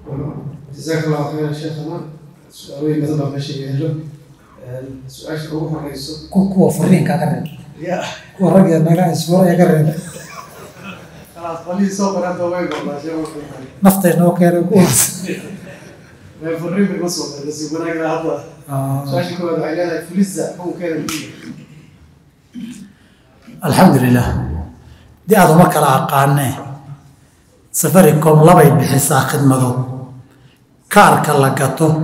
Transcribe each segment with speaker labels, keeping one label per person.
Speaker 1: جزاك الله خير شيخنا سؤالين مثل ما ماشي له سؤال شو هو رئيسه
Speaker 2: كوكو فرين كاغرين
Speaker 1: يا
Speaker 2: ورقة نقع اسبوع يقرن
Speaker 1: خلاص خليه يصور هذا وين والله شيء
Speaker 2: نفتش نوكر كوس
Speaker 1: ما يفرين بالمصوت بس يقول لك هذا سؤال شو هذا عيالك فلزة هو كان
Speaker 2: الحمد لله دي هذا ما كلا قانه سفركم لبي بحسا خدمته كارك لقطو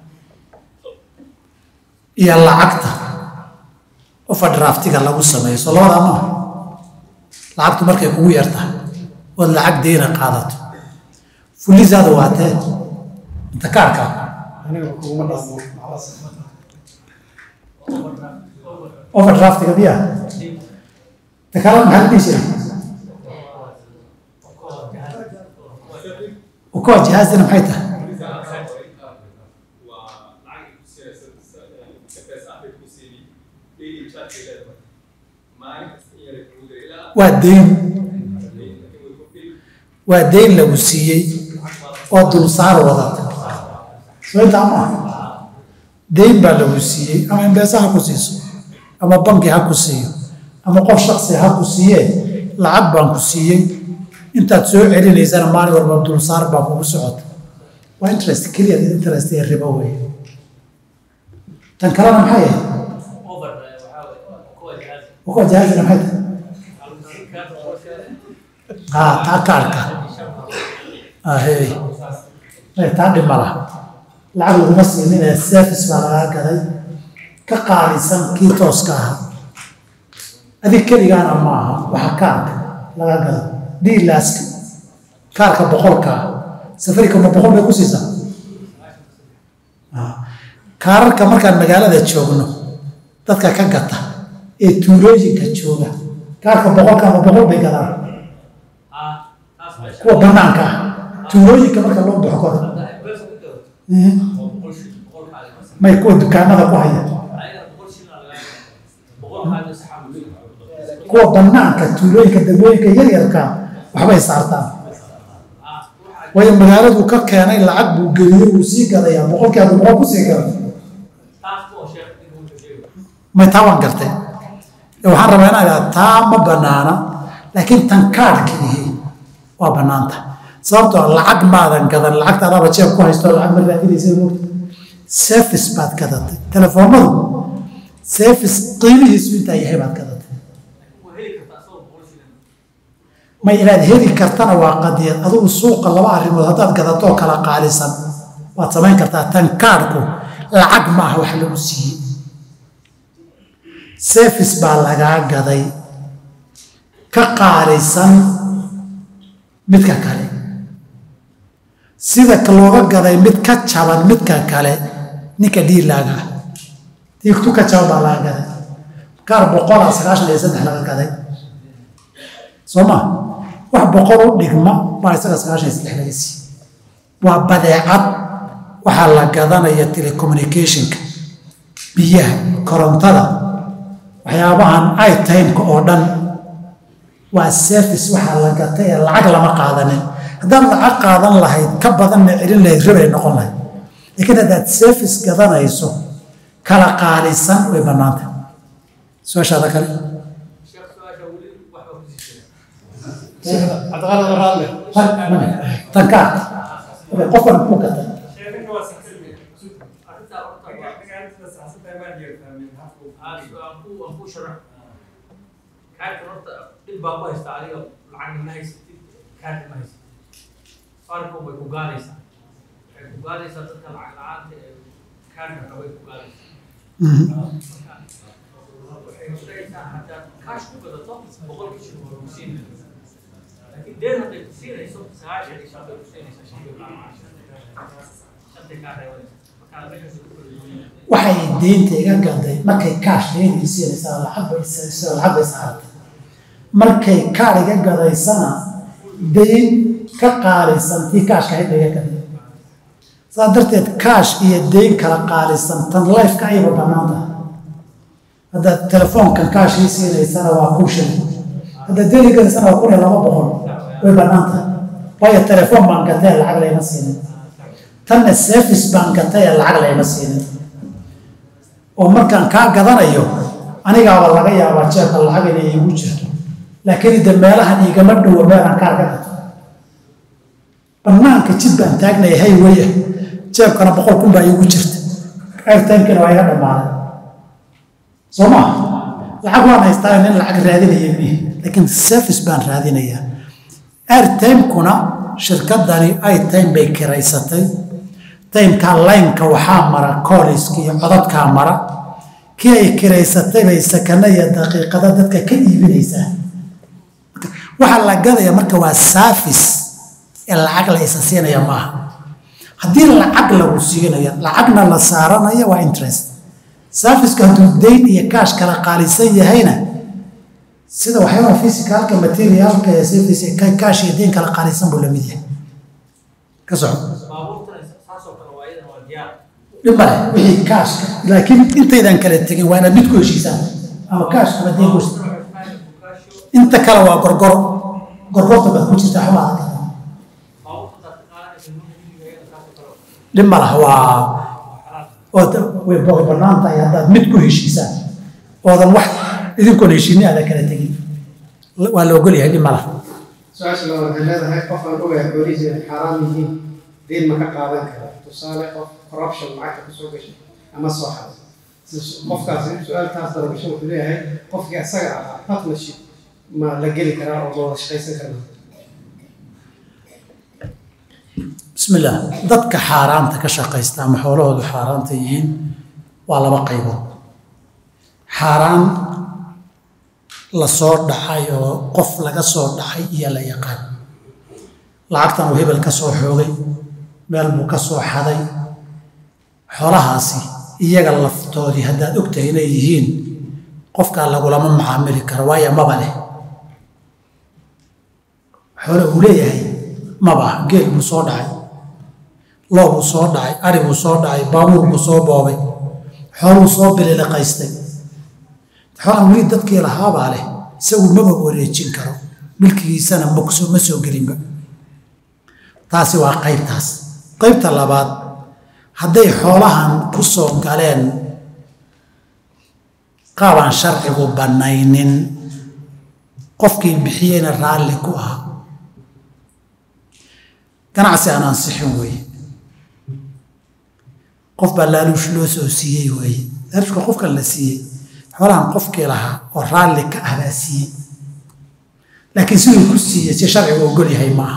Speaker 2: يا لعقته وفدرافتيga lagu sameeyo soo labada ma lacagtu markay kugu yartahay oo lacag deena qaadato fulizaada waatee inta kaarka
Speaker 1: aniga kuma dhaafo
Speaker 2: overdraftiga biya تكلم عن ايش وكو جهازنا محيطه وادين لو سيي ودول صار وضعت وانت عمار دين لو سيي اما امباسا حكو سيسو اما بنكي حكو سيو اما قف شخصي حكو سيي لعب بانكو سيي انت تسوي علي ليزان مالي وربا دول صار بانكو سعود وانترست كلير انترست الربوي تنكرنا محايا وكو جهازنا محيطه تاكاركا هي تعدي مرة العقل المصري من السافس على هكذا كقارسا كي توسكاها هذه كلي أنا معها وحكاك لا هكذا دي لاسك كاركا بقولكا سفريكم بقول بكوسيسا كاركا مركا المجال هذا تشوفنه تذكر كقطة التولوجي كتشوفه كاركا بقول بيقدر kuwa banaanka tuulooyinka marka loo baxo kor may kuwa dukaamada ku haya kuwa banaanka tuulooyinka degmooyinka yaryarka waxbay saartaan waayo magaaladu ka keenay lacag buu geliyey uu sii gadayaa boqolkiiba boqol ku sii gaday may taa waan gartay waxaan rabaa inaan taa ma banaana laakiin tan kaadhkii waa banaanta sababtoo lacag maadan gadan lacagta adaaba jeeb ku haysto lacag ma raadinaysa moogta service baad gadatay telefoonadu service qiimihiisu intaa yahay baad gadatay ma inaad heli kartana waa qadiyad adigu suuqa laba arrimood haddaad gadato oo kala qaalisan waad samayn kartaa tan kaadhku lacag maaha wax lagu siiyey service baa lagaa gaday ka qaalisan midka kale sida looga gaday mid ka jaban midka kale ninka dhiilaaga tiigtu ka jaban baa laga gaday kaar 193 laga gaday sooma wax 100 u dhigma baa isaga 93 laga sii waa badeecad waxaa la gadanaya telecommunicationka biyaha korontada waxyaabahan ay time-ka oo dhan waa service waxaa la gatay ee lacag lama qaadanin haddaan lacag qaadan lahayd ka badanna celin lahayd ribay noqon lahayd laakiin haddaad service gadanayso kala qaalisan way bannaanta su-aashaada kale tankaa qofkan ku gatay
Speaker 3: baa haysta adiga lacag ma haysatid kaarka ma haysatid farko way ku gaadaysaa dadka lacag la'aanta ee kaarka qabay ku gaadaysaa waxay sheegaysaa hataa kaash ku gadato boqolkiiba waa lagu siinaysa laakiin deen hadday ku siinayso 9 shan bay ku siinaysaa shantay kaa reebanaysa
Speaker 2: waxay deynta iga gaday markay kaash deynta siinaysaa lacag bay saartay markay kaar iga gadaysana deyn ka qaalisan tii kaashka hayd iga gaday saa darteed kaash iyo deyn kala qaalisan tan lifeka ayba bannaan tahay haddaad telefoonkan kaash ii siinaysana waa kuu shilin haddaad deyn ii gadaysana waa 1200 way bannaan tahay waayo telefoon baan gatee lacag layma siinin tanna service baan gatay lacag layma siinin oo markaan kaa gadanayo anigaaba laga yaabaa jeebka lacag inay igu jirto laakiin ida meelahan igama dhowo meelaan kaa gato bannaanka jid baan taagnay highway jeebkana 100,000 baa igu jirta airtime-kana waa iga dhammaaday soo ma lacag waan haystaa in lacag raadinaya laakiin service baan raadinayaa airtime-kuna shirkadani ay time bay kiraysatay time-ka line-ka waxaa mara call-iska iyo codadkaa mara kii ay kiraysatay bay sakana iyo daqiiqada dadka ka iibinaysaa waxaa la gadaya marka waa service ee lacag la isa siinaya maaha haddii lacag lagu siinayo lacagna la saaranayo waa interest serviceka hadduu dayn iyo kaash kala qaalisan yahayna sida waxyaaba physicalka materialka ee service kaash iyo dayn kala qaalisan buu la mid yahay ka soco dhibale wixii kaash laakiin intaydan kala tegin waa inaad mid ku heshiisaan ama kaash ama dayn ku inta kale waa gorgorta baad ku jirtaa xubaa dhib ma laha waa way bannaan tahay haddaad mid ku heshiisaan oodan wax idinkoon heshiinni aada kala tegin waa la ogol yahay dhib ma laha
Speaker 1: su-aasha labaad waxay leedahay qof aan ogahay xoolihiisa inay xaaraam yihiin deyn ma ka qaadan kara tusaale qof corruption lacagta kusoo gashay ama soo xaday qofkaasi su-aaltaas darabasho wuxuu leeyahay qofkii asaga ahaa partnership ma la geli karaa oo ma wada shaqaysan karnaa
Speaker 2: بسم الله dadka xaaraanta ka shaqeysta ama xoolahoodu xaaraanta yihiin waa laba qaybood xaaraan la soo dhacay oo qof laga soo dhacay iyo la yaqaan lacagtan uu hebel ka soo xoogay meel buu ka soo xaday xoolahaasi iyaga laftoodii haddaad ogtahay inay yihiin qofkaa lagulama macaamili karo waayo maba leh xoolo uu leeyahay maba geel buu soo dhacay loo buu soo dhacay ari buu soo dhacay baabuur buu soo boobay xooluu soo bililiqaystay xoolahan weli dadkii lahaabaa leh isagu maba wareejin karo milkigiisana ma soo gelinba taasi waa qaybtaas qaybta labaad hadday xoolahan ku soo galeen qaabaan sharcigu bannaynin qofkii bixiyeyna raalli ku ah ganacsi aan ansixin weeye qof baa laaluush loo soo siiyey weeye laaluushka qofkan la siiyey xoolahan qofkii lahaa oo raalli ka ah baa siiyey laakiin siduu ku siiyey si sharcigu ogol yahay maaha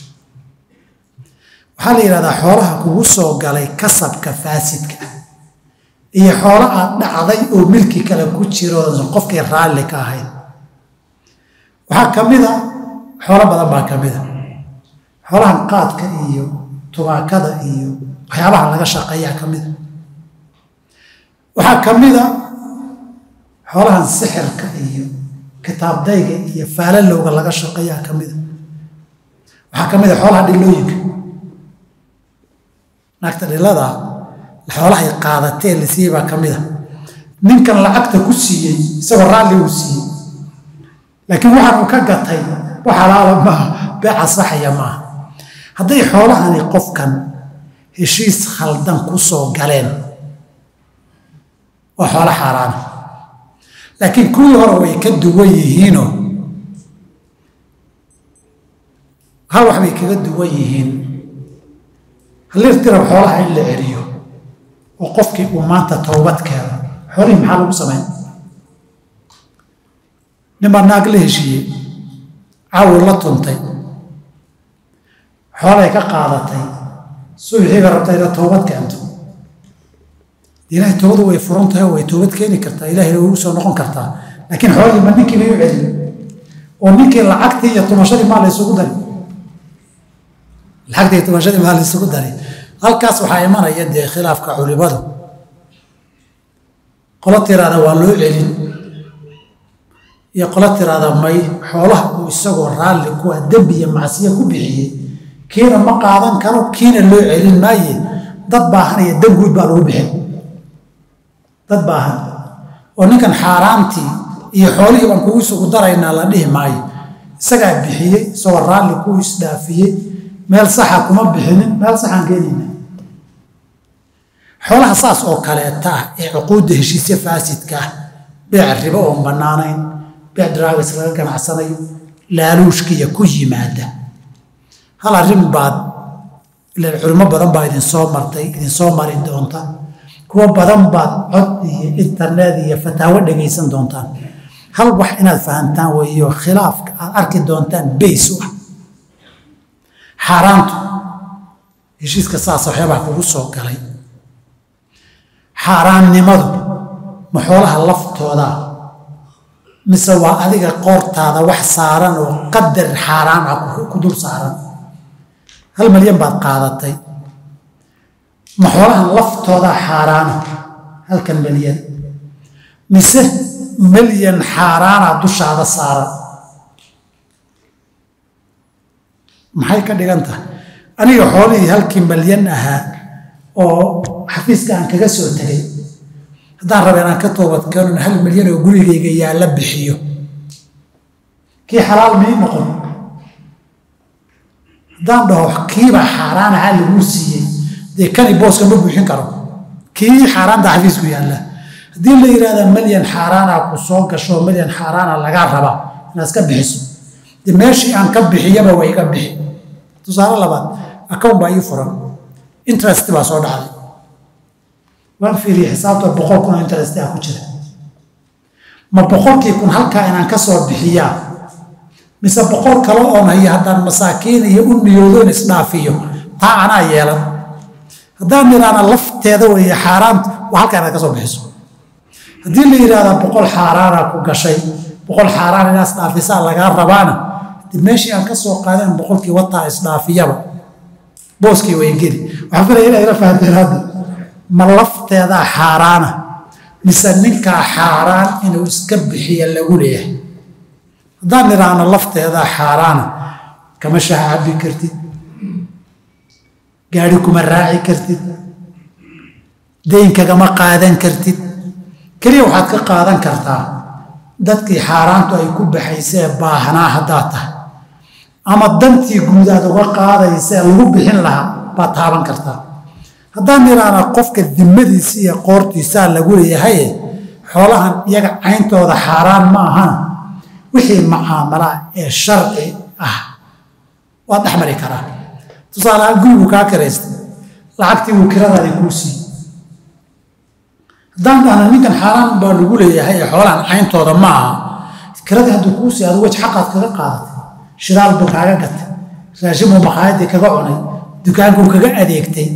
Speaker 2: waxaa la yidhahdaa xoolaha kugu soo galay kasabka faasidka ah iyo xoolo aad dhacday oo milki kale ku jiro qofkii raalli ka ahayd waxaa ka mid a xoolo badan baa ka mid a xoolahan qaadka iyo tubaakada iyo waxyaabaha laga shaqeeyaa ka mida waxaa ka mida xoolahan sixirka iyo kitaabdayga iyo faalalowga laga shaqeeyaa ka mida waxaa ka mida xoolaha dhilooyinka naagta dhilada xoolahay qaadatee la siiyey baa ka mida ninkan lacagta ku siiyey isagoo raalli uu siiyey laakiin waxaan uu ka gatay wax halaala maaha beeca saxaya maaha hadday xoolahani qofkan heshiis khaldan ku soo galeen waa xoolo xaaraana laakiin kuwii hore way ka duwan yihiinoo hal wax bay kaga duwan yihiin halirtirab xoolaha in la celiyo oo qofkii uu maanta toobad keeno xoolihii maxaa lagu samayn ninbaa naag la heshiiyey caawur la tuntay xoolay ka qaadatay subixiiba rabta ina toobad keento ilaahay toobadu way furan tahay oo way toobad keeni kartaa ilaahayna way ugu soo noqon kartaa laakiin xoolihii ma ninkii bay u celin oo ninkii lacagtii iyo tumashadii maa la isugu dari lacagtii iyo tumashadii maa la isugu dari halkaas waxaa imanaya dee khilaafka culimadu qolo tiraada waa loo celin iyo qolo tiraada may xoolaha uu isagoo raalli kuwa dembi iyo macsiya ku bixiyey kiina ma qaadan karo kiina loo celin maaye dad baahan iyo dan guud baa lagu bixin dad baahan oo ninkan xaaraantii iyo xoolihii baan kugu isugu daraynaa la dhihi maayo isagaa bixiyey isagoo raalli ku isdhaafiyey meel saxa kuma bixinin meel saxaan keenayna xoolaha saas oo kaleeta ah ee cuquudda heshiisya faasidka ah beec ribo oon bannaanayn beec drugs laga ganacsanayo laaluushkiya ku yimaada hal arrin baad ileen culimo badan baa idinsoo mari doonta kuwa badan baad cod iyo internet iyo fataawo dhegaysan doontaan hal wax inaad fahantaan weeyo khilaafka aad arki doontaan bays u ah xaaraantu heshiiska saas waxyaabaha kugu soo galay xaaraannimadu ma xoolaha laftooda mise waa adiga qoortaada wax saaran oo qadar xaaraan ah ku dul saaran 1 milyan baad qaadatay ma xoolahan laftooda xaaraana 1 milyan mise milyan xaaraana dushaada saaran maxay ka dhigan tahay aniga xoolihii 1 milyan ahaa oo xafiiska aan kaga soo tagay haddaan raba inaan ka toobad keeno 1 milyan oo gurigayga yaalla bixiyo kii xalaal mii noqon haddaan dhaho kiiba xaaraan ahaa laguu siiyey dee kani booska ma buuxin karo kii xaaraanta xafiisku yaalla haddii la yidhahda milyan xaaraana ku soo gasho milyan xaaraana lagaa rabaa inaad iska bixiso dee meeshii aan ka bixiyaba way iga bixi tusaale labaad account baa ii furan interest baa soo dhacday waan fiiriye xisaabta 100 kun oo interest ah ku jira ma 100kii kun halkaa inaan ka soo bixiyaa mise 100 kale oon hayo haddaan masaakiin iyo u niyoodoon isdhaafiyo taa anaa yeelan haddaan niraana lafteeda weeye xaaraanta waa halkaa inaad ka soo bixiso haddii la yidhaahda 100 xaaraana ku gashay 100 xaaraan inaad isdhaafisaa lagaa rabaana dib meeshii aan ka soo qaadeen 100kii wataa isdhaafiyaba booskii way geli waxaan filaya inay ila fahanteen hadda ma lafteeda xaaraana mise ninkaa xaaraan inuu iska bixiya lagu leeyahay haddaan niraana lafteeda xaaraana kama shaah cabbi kartid gaari kuma raaci kartid dayn kagama qaadan kartid keliya waxaad ka qaadan kartaa dadkii xaaraantu ay ku baxaysee baahanaa haddaad tahay ama dantii guud aad uga qaadaysee lagu bixin lahaa baad taaban kartaa haddaan niraana qofka dimadiisa iyo qoortiisaa lagu leeyahay xoolahan iyaga cayntooda xaaraan ma ahana wixii macaamala ee sharci ah waad dhexmari karaa tusaalehaan gurigu kaa kiraystay lacagtii wuu kiradaadi kuu siiyey haddaan dhahna ninkan xaaraan baa lagu leeyahay ee xoolahan cayntooda ma aha kiradii hadduu kuu siiy adu wej xaqaad kaga qaadatay shidaal buu kaaga gatay raashin buu maqaayadii kaga cunay dukaankuu kaga adeegtay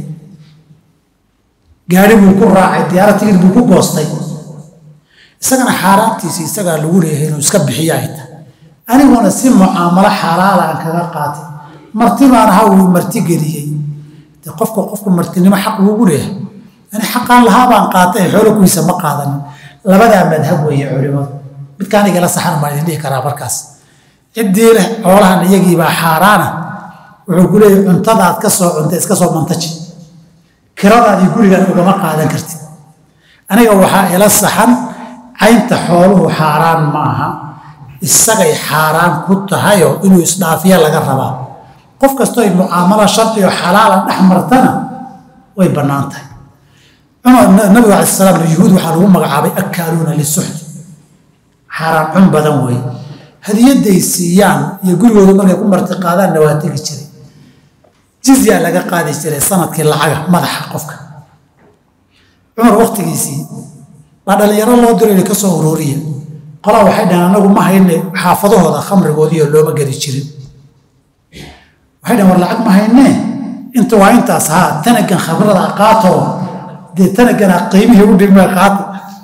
Speaker 2: gaari buu ku raacay diyaarad tigir buu ku goostay isagana xaaraantiisi isagaa lagu leeyahay inuu iska bixiyo ay tahay aniguna si mucaamalo xalaala aan kaga qaatay marti baan ahaa wuu marti geliyey dee qofku martinimo xaq ugu leeyahay ani xaqaan lahaa baan qaatay xoolo kuwiisa ma qaadanin labadaa madhab weeye culimadu midkaan igala saxan baan idin dhihi karaa markaas ciddii leh xoolahan iyagiibaa xaaraana wuxuu ku leeyahay cuntadaad ka soo cuntay iska soo mantaji kiradaadii gurigaan ugama qaadan kartid aniga waxaa ila saxan caynta xooluhu xaaraan ma aha isagay xaaraan ku tahayoo inuu isdhaafiya laga rabaa qof kastoo ay mucaamalo sharci oo xalaala dhex martana way bannaan tahay nabiga calayi salaam yuhuud waxaa lagu magacaabay akaaluuna lisuxti xaaraan cun badan weeye hadiyadday siiyaan iyo gurigooda markay ku marti qaadaanna waa tegi jiray jizya laga qaadi jiray sanadkii lacaga madaxa qofka cumar waqtigiisii baa dhallinyaro loo diray ka soo uruuriya qolaa waxay dhaheen anagu ma hayne xaafadahooda khamrigoodiiyo looma geli jirin waxay dhaheen war lacag ma haynee inta waa intaas haa tanagan khamrada qaatoo dee tanagana qiimihii u dhigmay qaata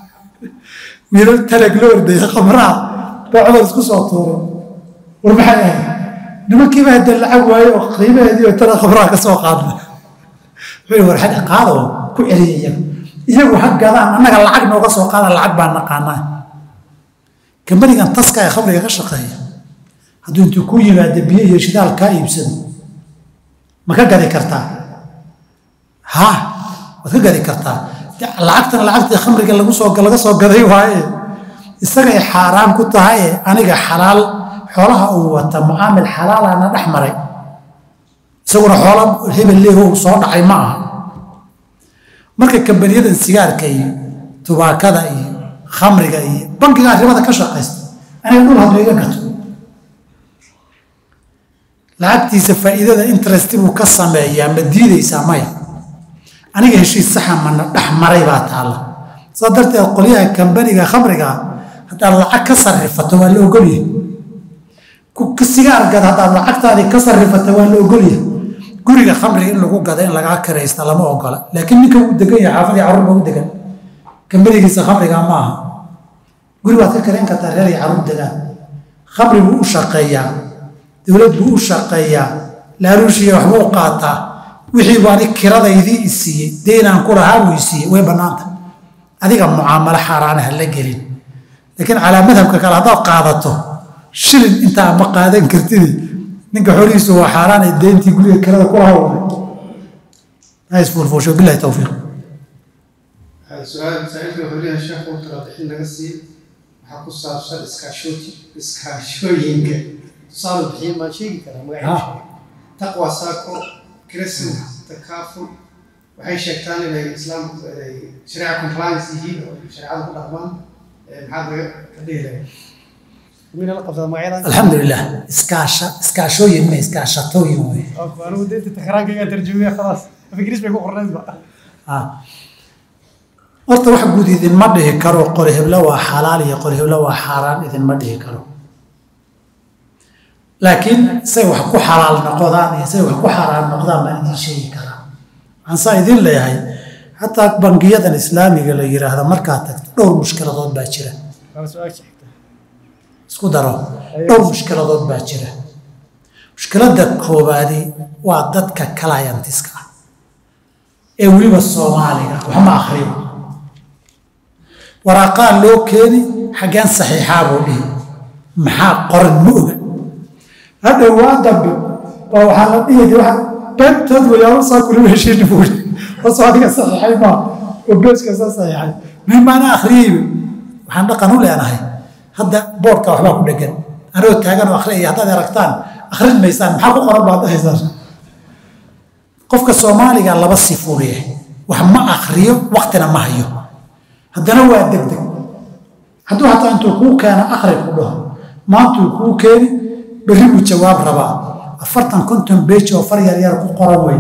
Speaker 2: wiilal tanag la ordaya khamraha baa cumar isku soo tuuray war maxay ahayd nimankiiba hadda lacag waayo oo qiimaheedii tana khamraha ka soo qaadna wuxuu war xagga qaadoo ku celiya iyagu ha gadaan annaga lacag nooga soo qaada lacag baan naqaanaa kambanigan taska ee khamriga ka shaqeeya hadduu intuu ku yimaado biyo iyo shidaal kaa iibsado ma ka gadi kartaa ha waad ka gadi kartaa lacagtana lacagtii khamriga laga soo gaday waaye isagay xaaraan ku tahay aniga xalaal xoolaha uu wata mucaamil xalaalaana dhex maray isaguna xoola hebel leeho soo dhacay ma aha marka kambaniyada sigaarka iyo tubaakada iyo khamriga iyo bankiga arrimaha ka shaqeysta aniga dhul haduu iga gato lacagtiisa faa'iidada interest buu ka sameeyaa ma diidaysaa maya aniga heshiis saxa mana dhex maray baa taala soo darteed qolyaha kambaniga khamriga haddaad lacag ka sarrifato waa la ogolyahay ku sigaargad haddaad lacagtaadii ka sarrifato waa la ogolyahay guriga khamriga in lagu gado in lagaa kiraysta lama ogola laakiin ninka uu degan yahay xaafadii carruur baa u degan kambanigiisa khamriga ma aha guri waad ka karayn kartaa reer iyo carruur degaan khamri buu u shaqeeyaa dowlad buu u shaqeeyaa laaluushiya waxbuu u qaataa wixii waani kiradaydii i siiyey deynaan ku lahaa buu i siiyey way bannaanta adiga mucaamalo xaaraanaha la gelin laakiin calaa madhabka kale haddaad qaadato shilin intaa ma qaadan kartidi ninka xoolihiisu waa xaaraanay deyntii guriga kirada kula hawlay isfuulfuusho bilahi towfiiq
Speaker 1: سؤال سألت وحوليها الشيخ قلت رضحين نقصي حكو صار إسكاشوينك صار الحين ما شيء كلام وعي تقوى ساكو كريسن تكافل وحي شيء ثاني للإسلام شريعة كومبلاينس هي شريعة الأقوام هذا كبير من القفز معينة
Speaker 2: الحمد لله إسكاشوين ما إسكاشاتوين
Speaker 1: أنا وديت تخرج كذا ترجمة خلاص ما فكريش بيكون قرنز بقى
Speaker 2: horta wax guud idinma dhihi karo qori heblo waa xalaal iyo qori heblo waa xaaraan idinma dhihi karo laakiin say wax ku xalaal noqdaan iyo say wax ku xaaraan noqdaan baan idiin sheegi karaa waxaan saa idin leeyahay xataa bangiyadan islaamiga la yidhaahdo markaad tagto dhowr mushkiladood baa jira isku daro dhowr mushkiladood baa jira mushkiladda koowaadi waa dadka clientiska ah ee weliba soomaaliga waxma akhriyo waraaqaa loo keeni xaggeen saxiixaa buu dhihi maxaa qoran ma oga hadhow waa dambe baa waxaa la dhihi beentood wayaalo saa kulima heshiini buu yidhi hoosoo adiga saxiixay maa oo beeska saa saxiixay mimaana akhriyeyba waxaan dhaqan u leenahay hadda boodhka waxbaa ku dhegan anoo taagan oo akhriyaya haddaad aragtaan akhrin maysaan maxaa ku qoran baad dhahaysaan qofka soomaaliga laba sifuu leeyahay wax ma akhriyo waqtina ma hayo haddana waa degdeg hadduu hataa intuu kuu keeno akhri ku dhaho maantuu kuu keeni berri buu jawaab rabaa 40-50 beej oo far yar yar ku qoran wey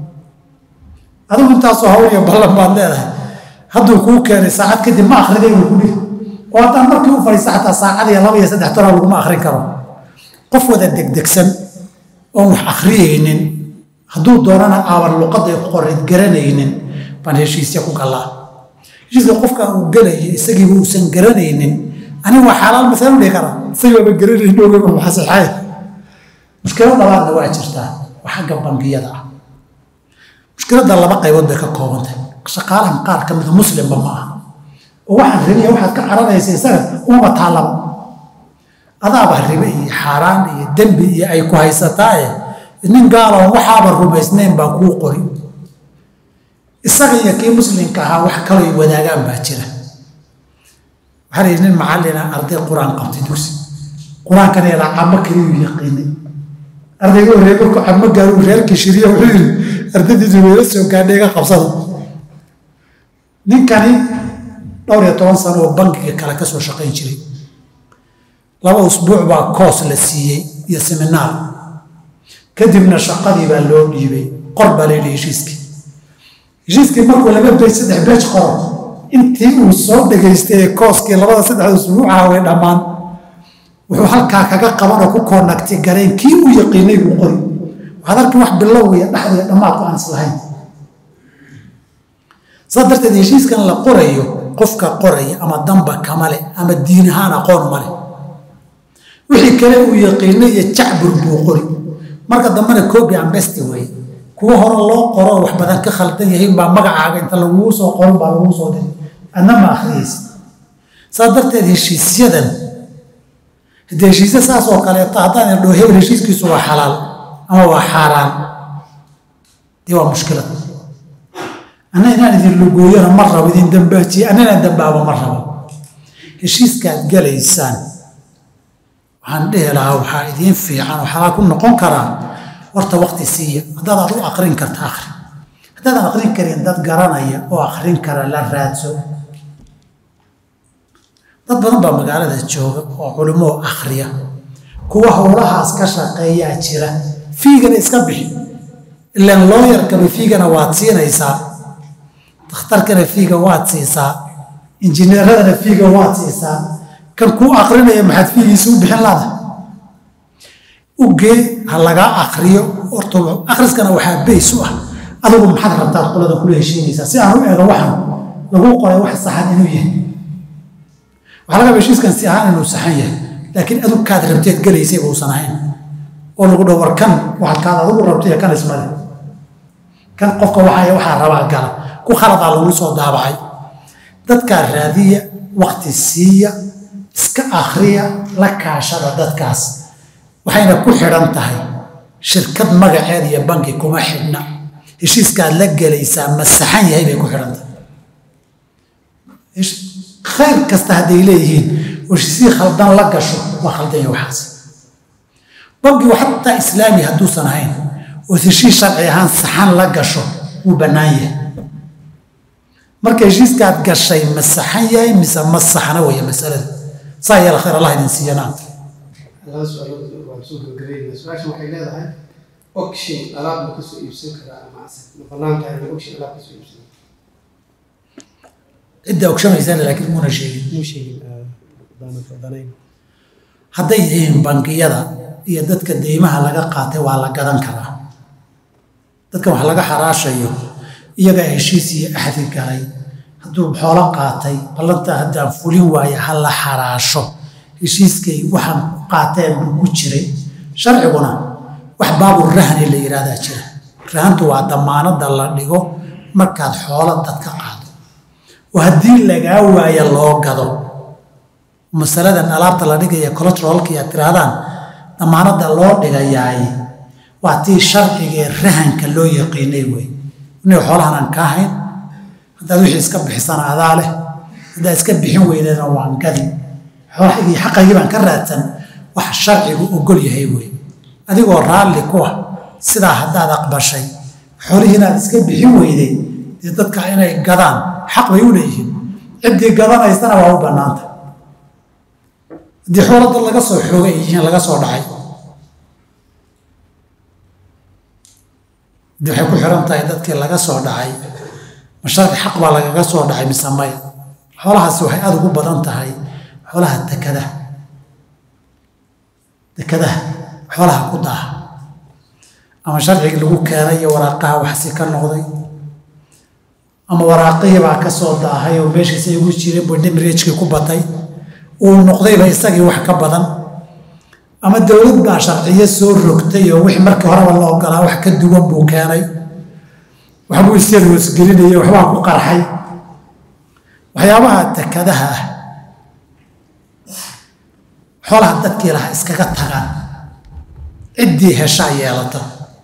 Speaker 2: adigu intaasoo hawl iyo ballan baad leedahay hadduu kuu keenay saacad kadib ma akhriday buu ku dhihi oo haddaan markii u fadhiista xataa saacad iyo 2 iyo 3 toraa laguma akhrin karo qof wada degdegsan oon wax akhriyeynin hadduu doonana aaban luqadda ay ku qorayd garanaynin baan heshiisya ku gallaa heshiiska qofka uu gelayo isagiiba uusan garanaynin aniga waa xalaal masalan u dhihi karaa isagii waaba garanaynin oogaba maxasaxaay mushkilad labaadna waa jirtaa waa xagga bangiyada ah mushkiladda laba qaybood bay ka kooban tahay shaqaalahan qaar ka mida muslimba ma aha oo waxaad ribiya waxaad ka caranaysa isaga umaba taallaba adaaba ribe iyo xaaraan iyo dembi iyo ay ku haysataaye nin gaaloon waxaaba rumaysnayn baa kuu qori isaga iyo kii muslimka ahaa wax kaloo wadaagaan baa jira waxaa la yidhi nin macallina arday qur-aan qabtay dugsi qur-aankana ilaa camo kaliyuu yaqiinay ardayga horreey markuu camo gaaruu reerkii shiriya wuxuu yidhi ardaydiisu weyla soo gaadhay iga qabsada ninkani 12 sano oo bangiga kale ka soo shaqayn jiray 2 usbuuc baa koos la siiyey iyo seminaar kadibna shaqadii baa loo dhiibay qor baa la yidhi heshiiskii markuu 2 beej 3 beej qoro intii uu soo dhegaystay kooskii 2-3 usbuucaha way dhammaan wuxuu halkaa kaga qaban oo ku koonagti gareen kii uu yaqiinay buu qori waxaad arki wax bilow iyo dhexda iyo dhammaadku aan islahayn saa darteed heshiiskan la qorayo qofka qoraya ama damba kamale ama diin ahaan aqoon male wixii kale uu yaqiinay iyo jacbur buu qori marka dambena copy and paste way kuwa hore loo qoro wax badan ka khaldan yahay baa magacaaga inta lagu soo qoran baa lagu soo diray anna ma akhriyaysa saa darteed heshiisyadan haddii heshiisya saas oo kaleeto haddaan idho hebel heshiiskiisu waa xalaal ama waa xaaraan dee waa mushkilad anna inaan idin lugooyana ma rabo idin dambaajiye annana dambaaba ma rabo heshiiskaad galaysaan waxaan dhihi lahaa waxaa idiin fiican oo xalaal ku noqon karaa horta waqti siiya haddaad aad u aqrin karta akhri haddaadan aqrin karin dad garanaya oo aqrin kara la raadso. dad badan baa magaalada jooga oo culimo akhriya kuwa howlahaas ka shaqeeyaa jira fiigana iska bixi ilaan looyarkaba fiigana waad siinaysaa dakhtarkana fiiga waad siisaa injineeradana fiiga waad siisaa kan kuu aqrinaya maxaad fiigiisa u bixin laada ugee ha lagaa aqriyo horta akhriskana waxaa bays u ah adigu maxaad rabtaad qolada kula heshiinaysaa si aan u eego waxan lagu qoray wax saxan inuu yahay waxaa laga heshiiskan si ahaan inuu saxan yahay laakiin adigu kaad rabteed gelaysay uusan ahayn oo lagu dhaw warkan waxaad kaad adigu rabtay kan ismale kan qofka waxaa rabaa gala ku khaladaa lagu soo daabacay dadkaa raadiya waqti siiya iska akhriya la kaashada dadkaas waxayna ku xidhan tahay shirkad magaceed iyo banki kuma xidhna heshiiskaad la gelaysaa ma saxan yahay bay ku xidhan tahay khayr kasta hadday leeyihiin oo si khaldan la gasho waa khaldan yahay waxaas bankigu xataa islaami hadduusan ahayn oo heshiis sharci ahaan saxan la gasho wuu bannaan yahay marka heshiiskaad gashay ma saxan yahay mise ma saxna weeye masalada saa yeela khayr allah idin siiyanaa
Speaker 1: laba su-aalood waan soo gabagabeynaa su-aasha waxay leedahay ogshin alaab ma kasoo iibsan karaa ama asag ma bannaan tahay ma ogshin alaab kasoo iibsan
Speaker 2: cidda ogshamaysana laakiin muuna sheegin
Speaker 1: muu sheegin danayn
Speaker 2: hadday yihiin bangiyada iyo dadka deymaha laga qaatay waa la gadan karaa dadkan wax laga xaraashayo iyagaa heshiis iyo axdi galay hadduu xoolo qaatay ballanta haddaan fulin waayo ha la xaraasho heshiiskay waxaan qaateen buu ku jiray sharciguna wax baabur rahni la yidhaahdaa jira rahantu waa damaanada la dhigo markaad xoolo dadka qaado oo haddii lagaa waayo loo gado masaladan alaabta la dhigaya collateralka aad tirahdaan damaanada loo dhigayaay waa tii sharcigee rahanka loo yaqiinay wey inay xoolahan aan ka ahayn haddaad wixii iska bixisana adaa leh haddaad iska bixin weydana waan gadi xoolahagii xaqaygii baan ka raadsan wax sharcigu ogol yahay wey adigoo raalli ku ah sidaa haddaad aqbashay xoolihii inaad iska bixin weyday dee dadka inay gadaan xaq bay u leeyihiin ciddii gadanaysana waa u bannaanta haddii xoolo dad laga soo xoogay yihiin laga soo dhacay dee waxay ku xiran tahay dadkii laga soo dhacay masharci xaq baa lagaga soo dhacay mise maya xoolahaasi waxay aada ugu badan tahay xoolaha dekadaha xoolaha ku daaha ama sharcigii lagu keenay iyo waraaqaha waxsi ka noqday ama waraaqihii baa ka soo daahay oo meeshiisa igu jiray bodhimreejkii ku batay uu noqdayba isagii wax ka badan ama dowlad baa sharciyo soo rogtay oo wixii markii horeba la ogolaa wax ka duwan buu keenay waxbuu isgelinayay waxbaa ku qarxay waxyaabaha dekadaha ah xoolaha dadkii lahaa iskaga tagaan ciddii heshaa yeelata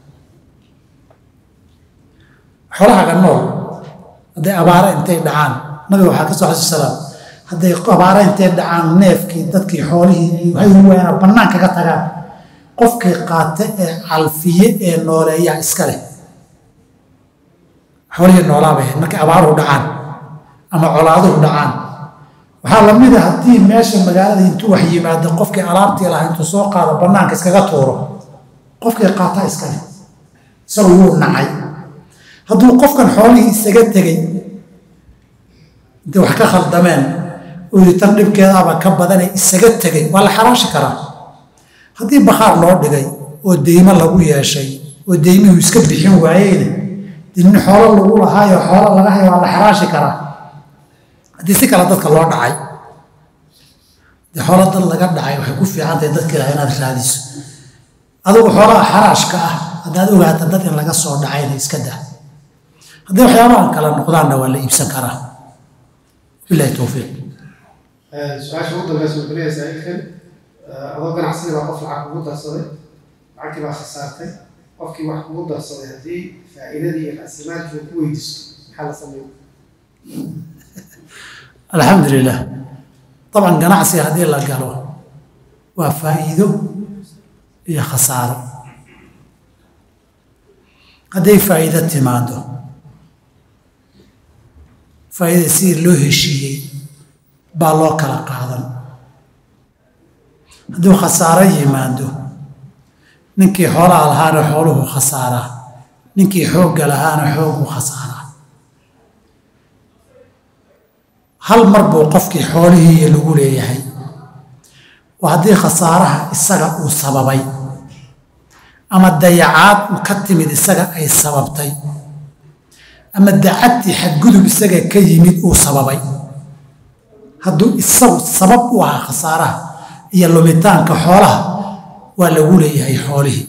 Speaker 2: xoolahaga nool hadday abaare intay dhacaan nabiga waxaa ka soo xasuus salaam hadday abaare intay dhacaan neefkii dadkii xoolihii waxay waayaan bannaan kaga tagaan qofkii qaate ee calfiye ee nooleeyaa iska leh xoolihii noolaa bay ahayd markay abaaruhu dhacaan ama colaaduhu dhacaan waxaa la mid a haddii meesha magaalada intuu wax yimaado qofkii alaabtii lahaa intuu soo qaado bannaanka iskaga tuuro qofkii qaataa iska leh isagoo wuu nacay hadduu qofkan xoolihii isaga tegey intay wax ka khaldameen tan dhibkeedaaba ka badanee isaga tegay waa la xaraashi karaa haddii bakhaar loo dhigay oo deymo lagu yeeshay oo deymihuu iska bixin waayeyna dee nin xoolo lagu lahaayo xoolo laga hayo waa la xaraashi karaa haddii si kale dadka loo dhacay dee xoolo dad laga dhacay waxay ku fiican tahay dadkii lahaa inaad raadiso adigu xoolaha xaraashka ah haddaad ogaata dad in laga soo dhacayna iska dah haddii waxyaabahan kala noqdaanna waa la iibsan karaa bilahi towfiiq
Speaker 1: su-aasha ugu dambeysa wuxuu leeyahay saaxiibkan adoo ganacsiga baa qof lacag kugu darsaday lacagtii baa khasaartay qofkii wax kugu darsaday haddii faa'iidadii iyo ra'simaalkii uu ku weydiisto maxaa la sameeya
Speaker 2: alxamdulilah طبعا ganacsiga haddii la galo waa faa'iido iyo khasaaro hadday faa'iido timaado faa'iida sidii loo heshiiyey baa loo kala qaadan. hadduu khasaaro yimaado ninkii xoolaha lahaana xooluhu khasaaraa, ninkii xoogga lahaana xoogu khasaaraa. hal mar buu qofkii xoolihii lagu leeyahay, waa haddii khasaaraha isaga uu sababay ama dayacaad ka timid isaga ay sababtay ama dacadtii xadgudub isaga ka yimid uu sababay. hadduu isagu sabab u ahaa khasaaraha iyo lumitaanka xoolaha waa lagu leeyahay xoolihii.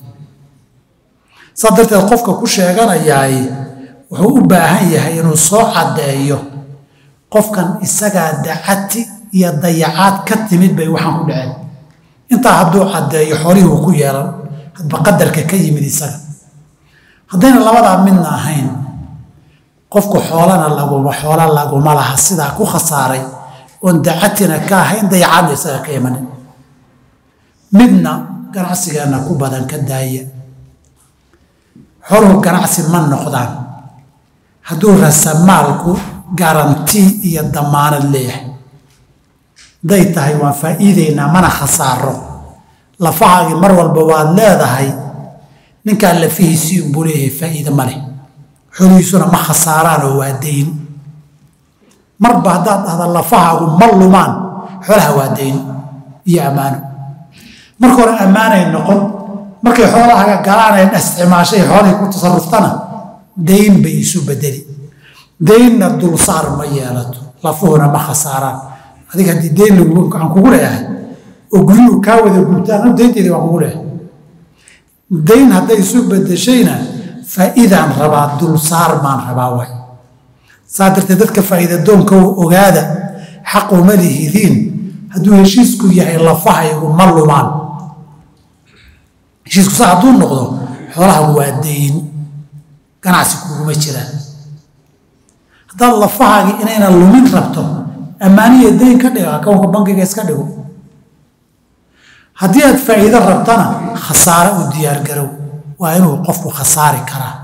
Speaker 2: saa darteed qofka ku sheeganayaay wuxuu u baahan yahay inuu soo caddeeyo qofkan isagaa dacati iyo dayacaad ka timid bay waxaan ku dhaceen. intaa hadduu caddeeyo xoolihii uu ku yeelan hadba qadarka ka yimid isaga. haddayna labadaa midna ahayn qofku xoola laguma laha sidaa ku khasaaray oon dacatina ka ahayn dayacaadna isaga ka imanin. midna ganacsigeenna ku badan ka daaya. xooluhu ganacsi ma noqdaan hadduu rasamaalku garantii iyo damaanad leeyahay. hadday tahay waan faa'iideynaa mana khasaaro, lafahaagii mar walba waad leedahay, ninkaan lafihiisii unbuu leeyahay faa'iide ma leh, xoolihiisuna ma khasaaraan oo waa dayn. marba haddaad dhahda lafahaagu ma lumaan, xoolaha waa dayn iyo ammaano. marka hore ammaanay noqon, markay xoolahaaga galaanay isticmaashay xoolihii ku tasaruftana dayn bay isu bedeli. daynna dulsaar ma yeelato, lafuhuna ma khasaaraan. adiga haddii dayn aan kugu leeyahay oo guryuhu kaa wada gubtaan daynteedii waan kugu leeyahay. dayn hadday isu bedeshayna faa'iidaan rabaa, dulsaar maan rabaa waay. saa darteed dadka faa'iida doonka ogaada, xaquma lihidiin. hadduu heshiisku yahay lafahaygu ma lumaan, heshiisku saa hadduu noqdo xoolahagu waa dayn, ganacsi kuguma jiraan. haddaad lafahaagii inayna lumin rabto, ammaaniya dayn ka dhiga, akownka bankiga iska dhigo. haddii aad faa'iido rabtana khasaare u diyaargarow, waa inuu qofku khasaari karaa.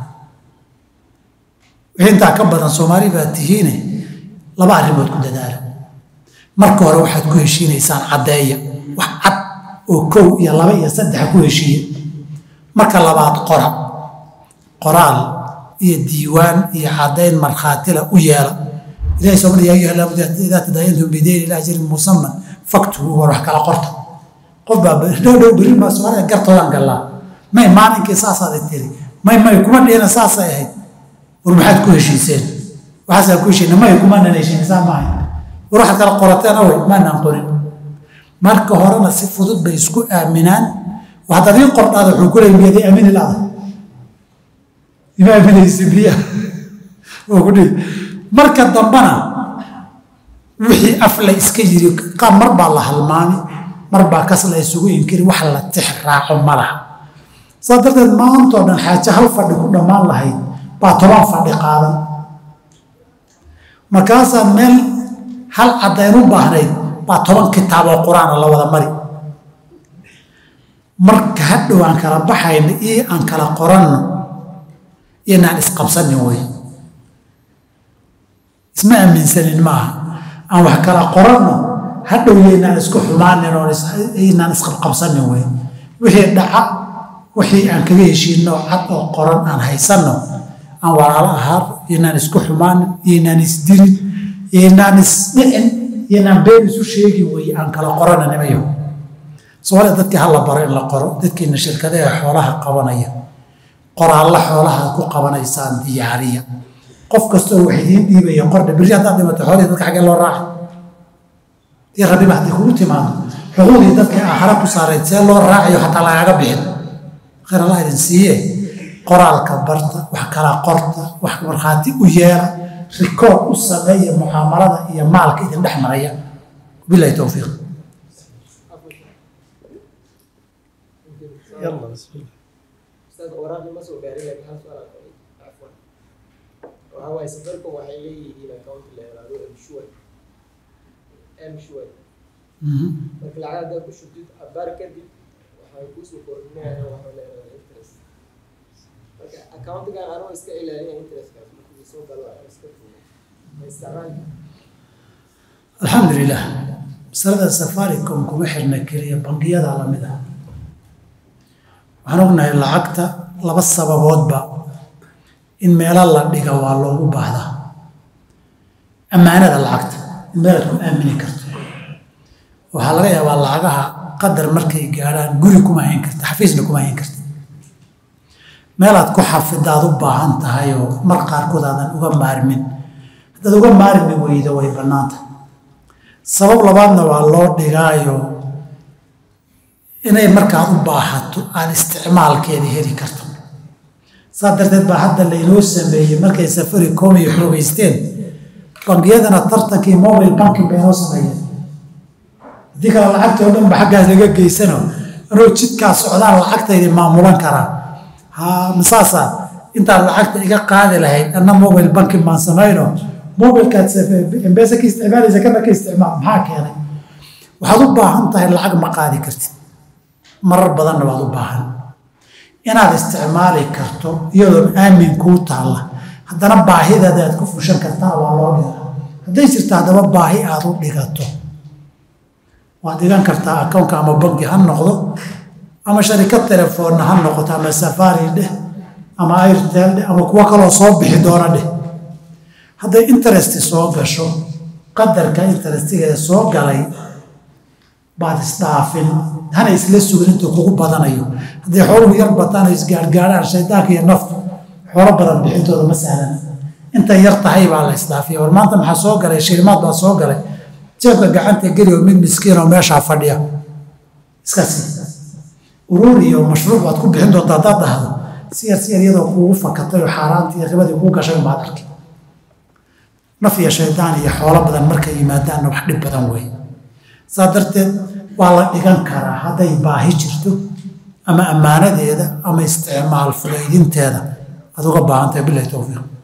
Speaker 2: wixii intaa ka badan Soomaali baad tihiine laba arrimood ku dadaala. marka hore waxaad ku heshiinaysaan caddeeya, wax cad oo 1 iyo 2 iyo 3 ku heshiiye. marka labaad qoraal iyo diiwaan iyo caddayn markhaatila u yeela. ilaahay subhanahu wa ta'ala idaa tadaayantum bidayn ila ajalin musamman faktubu, war wax kala qorta. qof baa dhow beri ma Soomaaliya gartoodan galaa, may maalinkii saasaad tiri, may kuma dheena saasay ahayd. war maxaad ku heshiiseen? waxaad ku heshiiseen may kuma heshiiseen saamahay. war waxa kala qorateen away ma naan qorin. marka horena si fudud bay isku aaminaan. waxaad adiin qordaada wuxuu ku leeyahay aamin ilaada imaa binaysi biya oo ku dhig. marka dambana wixii afla iska yiri qaab mar baa la halmaami, mar baa kas la isugu inkiri, wax la tixraaco ma laha. saa darteed maantoo dhan xaaja hal fadhi ku dhammaan lahayd baa 10 fadhi qaadan. markaasaa meel hal caddayn u baahnayd baa 10 kitaab oo qur-aan la wada mari. marka hadhow aan kala baxayna iyo aan kala qoranno iyo inaan isqabsanin wey. isma aaminsanin maaha, aan wax kala qoranno hadhow iyo inaan isku xumaanin oo inaan isqabqabsanin wey. wixii dhaca wixii aan kaga heshiino cad oo qoran aan haysanno, aan walaalo ahaan iyo inaan isku xumaanin iyo inaan isdirin iyo inaan isdhicin iyo inaan been isu sheegi wey. aan kala qorananimayo Soomaaliya dadkii hala baro in la qoro. dadkiina shirkadaha xoolaha qabanaya qoraalla xoolaha ku qabanaysaan diyaariya. qof kastoo wax idiin dhiibaya qordha berri haddaad dhimato xoolihii dadka xaggee loo raaci. dii rabiba haddii kugu timaado xuquuqdii dadka aakhara ku saarayd see loo raacayo xataa lagaaga bixin. khayr allah idin siiye. qoraalka barta, wax kala qorta, wax markhaati u yeela, rikood u sameeya mucaamalada iyo maalka idin dhex maraya. billahi tawfiiq.
Speaker 1: يلا بسم الله.
Speaker 4: استاذ وراقي ما سوى قاري لك هل سؤال عفوا وهو يسافركم وحيلي الى اكونت اللي يرادوا ام شوي لكن العدد ده كل شديد ابارك دي وحيكوسوا كورنيا وحول انترست اكونت كان انا اسكا الى انترست كان سو قالوا اسكا
Speaker 2: الحمد لله مسألة السفاريكوم كم حرنا كريه بنقية على مدى waxaan ognahay lacagta laba sababoodba in meelo la dhiga waa loogu baahdaa ammaanada lacagta in meelaad ku aamini karto waxaa laga yaabaa lacagaha qadar markay gaadhaan guri kuma hayn karta xafiisna kuma hayn karta meelaad ku xafidaad u baahan tahay oo mar qaarkood aadan uga maarmin haddaad uga maarmi weydo way bannaanta sabab labaadna waa loo dhigaayo inay markaad u baahato aan isticmaalkeeda heli karto saa darteed baa hadda laynoo sameeyey markay Safaricom iyo xoogaysteen bangiyadana tartankii mobile banking bay noo sameeyeen haddii kale lacagta oo dhan ba xaggaas laga geysano anoo jidkaa socdaan lacagtaydi maamulan karaa masaasa intaan lacagta iga qaadi lahayd anna mobile banking baan samayno mobilkaad embesa ka isticmaalaysa kana ka isticmaal maxaa keenay waxaad u baahan tahay lacag ma qaadi kartid marar badanna waad u baahan inaad isticmaali karto iyadoo aamin kuu taalla haddana baahidaada aad ku fushan kartaa waa loo dhigaa hadday jirto haddaba baahi aad u dhigato waad dhigan kartaa akoonka ama bangi ha noqdo ama sharikad telefoonna ha noqoto ama safari dheh ama airtel dheh ama kuwo kaloo soo bixi doona dheh hadday interest soo gasho qadarka interestigeeda soo galay baad isdhaafin hana isla sugin intuu kugu badanayo haddii xooluhu yar bataan oo isgaargaaraan shaydaanka iyo naftu xoolo badan bixintooda ma sahlan intay yar tahay baa la isdhaafiya war maanta maxaa soo galay shilimaad baa soo galay jeebka gacanta geli oo mid miskiin oo meeshaa fadhiya iska sii urur iyo mashruuc baad ku bixin doontaa haddaad dhahdo si yar iyadoo kuugu fakatay oo xaaraantii iyo ribadii kuu gashay baad arkay naf iyo shaydaan iyo xoolo badan markay yimaadaanna wax dhib badan wey saa darteed waa la dhigan karaa hadday baahi jirto ama ammaanadeeda ama isticmaal fudaydinteeda aad uga baahan tahay bilahi towfiiq